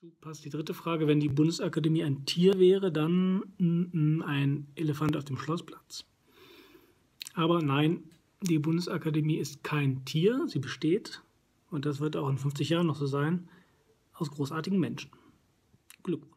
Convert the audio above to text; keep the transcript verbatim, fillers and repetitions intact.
Passt die dritte Frage. Wenn die Bundesakademie ein Tier wäre, dann mm, ein Elefant auf dem Schlossplatz. Aber nein, die Bundesakademie ist kein Tier. Sie besteht, und das wird auch in fünfzig Jahren noch so sein, aus großartigen Menschen. Glückwunsch.